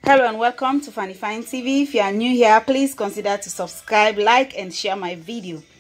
Hello and welcome to Fanny TV. If you are new here, please consider to subscribe, like and share my video.